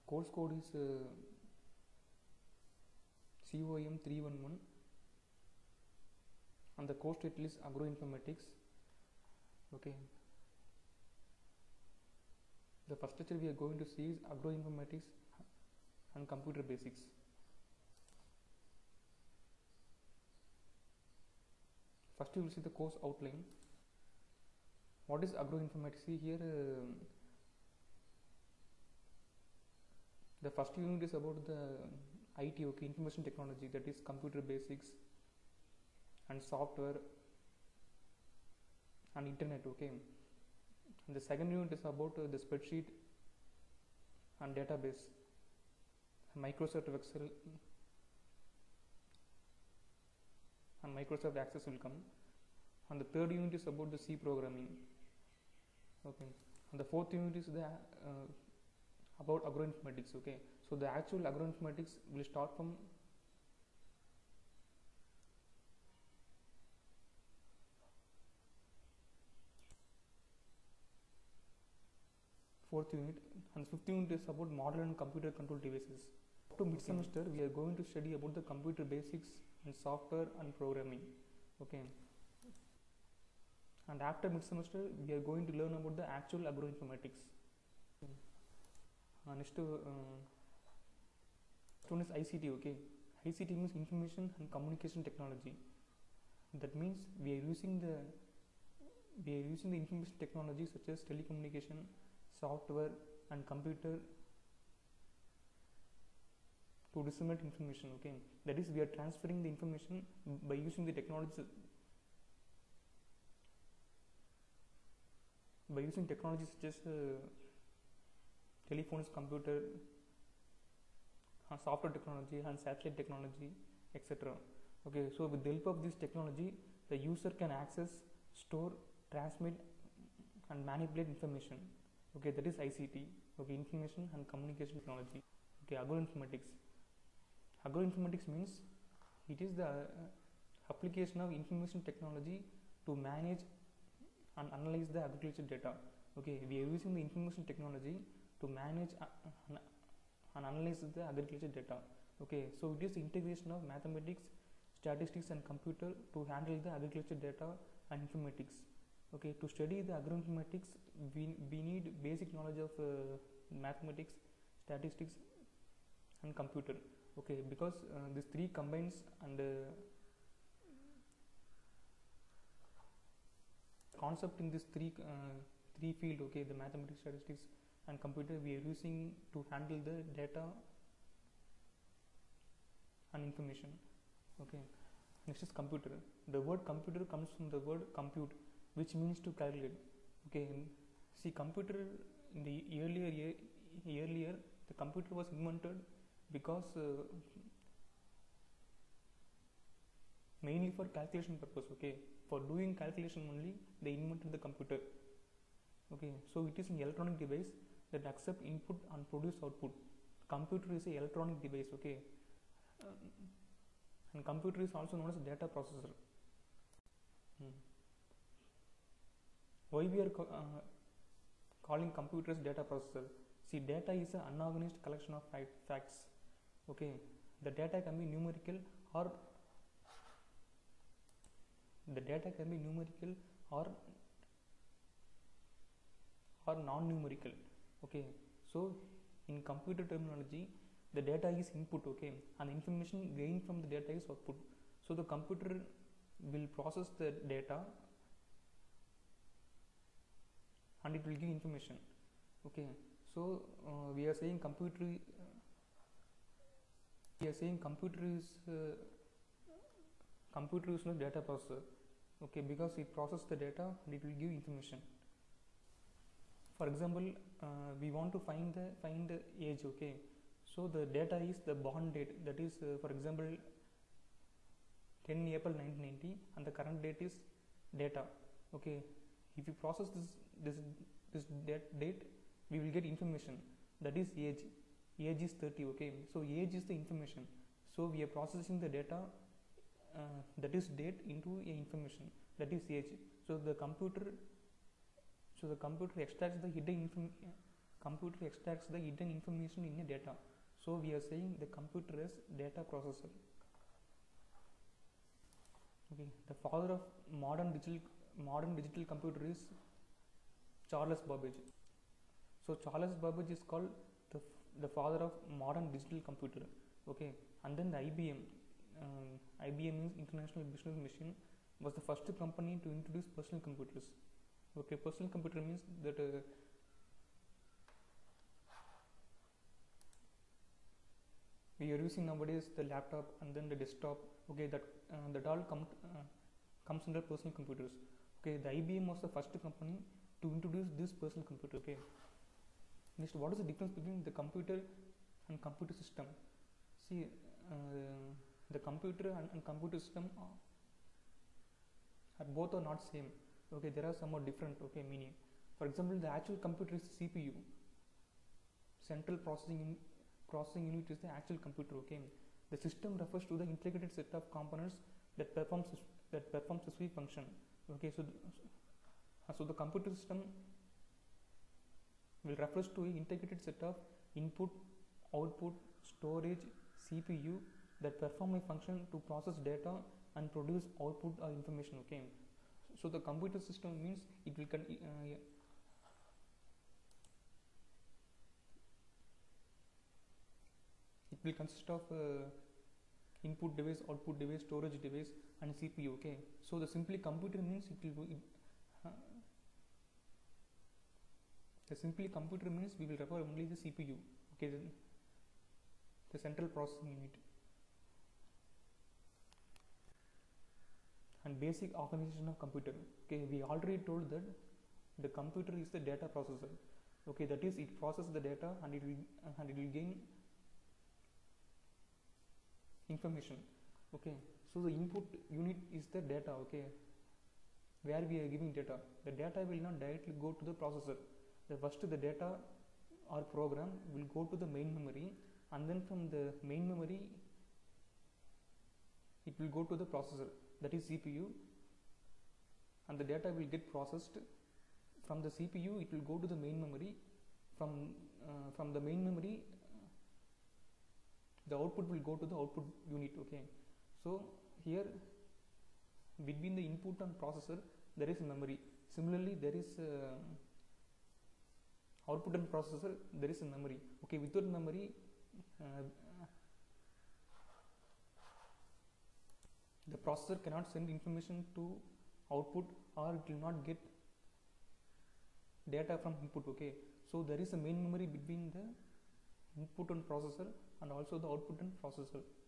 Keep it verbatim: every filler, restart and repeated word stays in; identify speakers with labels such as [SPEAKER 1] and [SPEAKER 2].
[SPEAKER 1] course code is uh, C O M three one one, and the course title is agroinformatics. Okay, the first lecture we are going to see is agroinformatics and computer basics. First you will see the course outline. What is agroinformatics? See here uh, the first unit is about the I T, okay, information technology, that is computer basics and software and internet, okay. And the second unit is about uh, the spreadsheet and database, Microsoft Excel and Microsoft Access will come. And the third unit is about the C programming, okay. And the fourth unit is the uh, about agroinformatics, okay. So the actual agroinformatics will start from fourth unit, and fifth unit is about model and computer control devices. Up to mid semester we are going to study about the computer basics and software and programming, okay. And after mid semester we are going to learn about the actual agroinformatics. Uh, next uh, one is I C T, okay. I C T means information and communication technology. That means we are using the we are using the information technology such as telecommunication, software and computer to disseminate information, okay. That is, we are transferring the information by using the technology by using technology such as uh, telephones, computer, uh, software technology and satellite technology, et cetera. Okay, so with the help of this technology, the user can access, store, transmit and manipulate information. Okay, that is I C T. Okay, information and communication technology. Okay, agroinformatics. Agroinformatics means it is the uh, application of information technology to manage and analyze the agriculture data. Okay, we are using the information technology to manage uh, and analyze the agriculture data. Okay, so it is the integration of mathematics, statistics and computer to handle the agriculture data and informatics. Okay, to study the agroinformatics we, we need basic knowledge of uh, mathematics, statistics and computer. Okay, because uh, these three combines and uh, concept in this three uh, three field, okay, the mathematics, statistics and computer we are using to handle the data and information. Okay, next is computer. The word computer comes from the word compute, which means to calculate. Okay, see, computer in the earlier year, earlier the computer was invented because uh, mainly for calculation purpose. Okay, for doing calculation only they invented the computer. Okay, so it is an electronic device that accept input and produce output. Computer is a electronic device, okay, uh, and computer is also known as data processor. Hmm. Why we are uh, calling computers data processor? See, data is an unorganized collection of facts. Okay, the data can be numerical or the data can be numerical or or non-numerical. Okay, so in computer terminology, the data is input, okay, and the information gained from the data is output. So the computer will process the data and it will give information. Okay, so uh, we are saying computer uh, we are saying computer is uh, computer is not data processor, okay, because it processes the data and it will give information. For example, uh, we want to find the find the age, okay, so the data is the born date, that is uh, for example ten April nineteen ninety, and the current date is data. Okay, if you process this this this date, date we will get information, that is age. Age is thirty, okay, so age is the information, so we are processing the data uh, that is date into a information, that is age. So the computer so the computer extracts the hidden inform computer extracts the hidden information in a data. So we are saying the computer is data processor. Okay, the father of modern digital modern digital computer is Charles Babbage. So Charles Babbage is called the the father of modern digital computer. Okay, and then the I B M, um, I B M means International Business Machine, was the first company to introduce personal computers. Okay, personal computer means that uh, we are using nowadays the laptop and then the desktop. Okay, that uh, that all come uh, comes under personal computers. Okay, the I B M was the first company to introduce this personal computer. Okay, next, what is the difference between the computer and computer system? See, uh, the computer and, and computer system are, are both are not same. Okay, there are some more different. Okay, meaning, for example, the actual computer is C P U, central processing in, processing unit is the actual computer. Okay, the system refers to the integrated set of components that performs that performs a sweep function. Okay, so the, so the computer system will refers to an integrated set of input, output, storage, C P U that perform a function to process data and produce output or information. Okay, so the computer system means it will con uh, it will consist of uh, input device, output device, storage device, and C P U. Okay, so the simply computer means it will it, uh, the simply computer means we will refer only the C P U. Okay, the, the central processing unit. And basic organization of computer. Okay, we already told that the computer is the data processor. Okay, that is, it processes the data and it will uh, and it will gain information. Okay, so the input unit is the data. Okay, where we are giving data, the data will not directly go to the processor. The first the data or program will go to the main memory, and then from the main memory it will go to the processor, that is C P U, and the data will get processed. From the C P U it will go to the main memory. From uh, from the main memory the output will go to the output unit. Okay, so here between the input and processor there is memory. Similarly, there is uh, output and processor, there is a memory. Okay, without memory uh, the processor cannot send information to output, or it will not get data from input. Okay, so there is a main memory between the input and processor and also the output and processor.